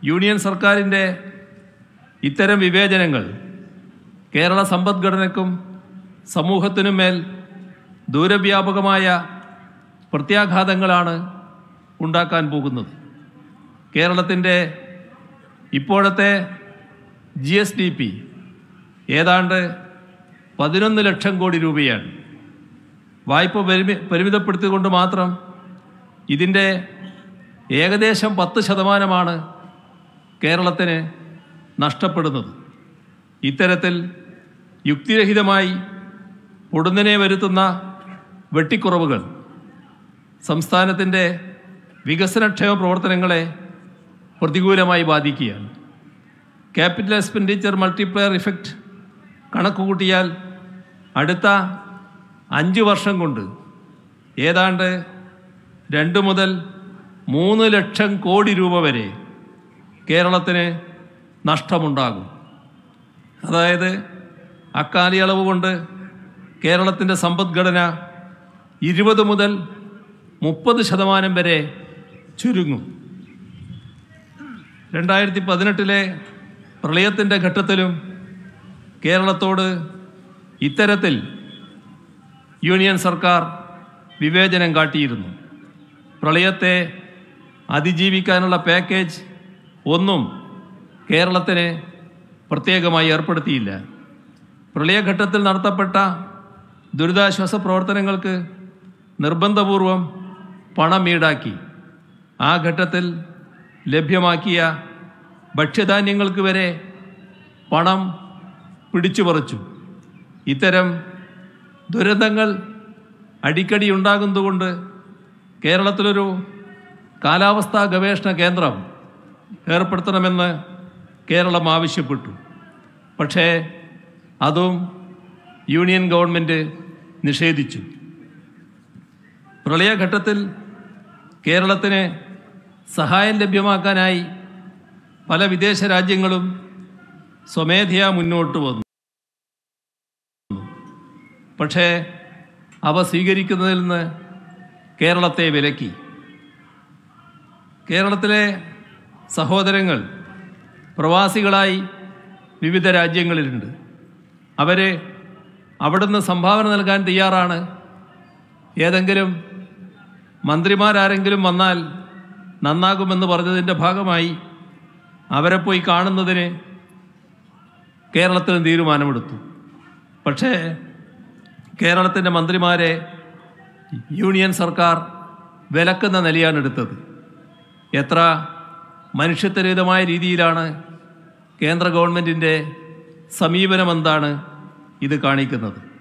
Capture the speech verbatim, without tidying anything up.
Union സർക്കാരിൻ്റെ ഇത്തരം വിവേചനങ്ങൾ കേരള സമ്പദ്ഘടനയ്ക്കും സമൂഹത്തിനും മേൽ ദൂരവ്യാപകമായ പ്രത്യാഘാതങ്ങളാണ് ഉണ്ടാക്കാൻ പോകുന്നത്. കേരളത്തിൻ്റെ ഇപ്പോഴത്തെ ജി എസ് ഡി പി ഏതാണ്ട് പതിനൊന്ന് ലക്ഷം കോടി രൂപയാണ്. വായ്പ പരിമി പരിമിതപ്പെടുത്തിക്കൊണ്ട് മാത്രം ഇതിൻ്റെ ഏകദേശം പത്ത് ശതമാനമാണ് കേരളത്തിന് നഷ്ടപ്പെടുന്നത്. ഇത്തരത്തിൽ യുക്തിരഹിതമായി പൊടുന്നനെ വരുത്തുന്ന വെട്ടിക്കുറവുകൾ സംസ്ഥാനത്തിൻ്റെ വികസനക്ഷേമ പ്രവർത്തനങ്ങളെ പ്രതികൂലമായി ബാധിക്കുകയാണ്. ക്യാപിറ്റൽ എക്സ്പെൻഡിച്ചർ മൾട്ടിപ്ലയർ ഇഫക്റ്റ് കണക്കുകൂട്ടിയാൽ അടുത്ത അഞ്ച് വർഷം കൊണ്ട് ഏതാണ്ട് രണ്ട് മുതൽ മൂന്ന് ലക്ഷം കോടി രൂപ വരെ കേരളത്തിന് നഷ്ടമുണ്ടാകും. അതായത് അക്കാലയളവ് കൊണ്ട് കേരളത്തിൻ്റെ സമ്പദ്ഘടന ഇരുപത് മുതൽ മുപ്പത് ശതമാനം വരെ ചുരുങ്ങും. രണ്ടായിരത്തി പതിനെട്ടിലെ പ്രളയത്തിൻ്റെ ഘട്ടത്തിലും കേരളത്തോട് ഇത്തരത്തിൽ യൂണിയൻ സർക്കാർ വിവേചനം കാട്ടിയിരുന്നു. പ്രളയത്തെ അതിജീവിക്കാനുള്ള പാക്കേജ് ഒന്നും കേരളത്തിന് പ്രത്യേകമായി ഏർപ്പെടുത്തിയില്ല. പ്രളയഘട്ടത്തിൽ നടത്തപ്പെട്ട ദുരിതാശ്വാസ പ്രവർത്തനങ്ങൾക്ക് നിർബന്ധപൂർവം പണം ഈടാക്കി. ആ ഘട്ടത്തിൽ ലഭ്യമാക്കിയ ഭക്ഷ്യധാന്യങ്ങൾക്ക് വരെ പണം പിടിച്ചുപറിച്ചു. ഇത്തരം ദുരന്തങ്ങൾ അടിക്കടി ഉണ്ടാകുന്നതുകൊണ്ട് കേരളത്തിലൊരു കാലാവസ്ഥാ ഗവേഷണ കേന്ദ്രം ഏർപ്പെടുത്തണമെന്ന് കേരളം ആവശ്യപ്പെട്ടു. പക്ഷേ അതും യൂണിയൻ ഗവൺമെൻറ് നിഷേധിച്ചു. പ്രളയഘട്ടത്തിൽ കേരളത്തിന് സഹായം ലഭ്യമാക്കാനായി പല വിദേശ രാജ്യങ്ങളും സ്വമേധയാ മുന്നോട്ട് വന്നു. പക്ഷേ അവ സ്വീകരിക്കുന്നതിൽ നിന്ന് കേരളത്തെ വിലക്കി. കേരളത്തിലെ സഹോദരങ്ങൾ പ്രവാസികളായി വിവിധ രാജ്യങ്ങളിലുണ്ട്. അവർ അവിടുന്ന് സംഭാവന നൽകാൻ തയ്യാറാണ്. ഏതെങ്കിലും മന്ത്രിമാരാരെങ്കിലും വന്നാൽ നന്നാകുമെന്ന് പറഞ്ഞതിൻ്റെ ഭാഗമായി അവരെ പോയി കാണുന്നതിന് കേരളത്തിന് തീരുമാനമെടുത്തു. പക്ഷേ കേരളത്തിൻ്റെ മന്ത്രിമാരെ യൂണിയൻ സർക്കാർ വിലക്കുന്ന നിലയാണ് എടുത്തത്. എത്ര മനുഷ്യത്വരഹിതമായ രീതിയിലാണ് കേന്ദ്ര ഗവൺമെൻറ്റിൻ്റെ സമീപനമെന്താണ് ഇത് കാണിക്കുന്നത്?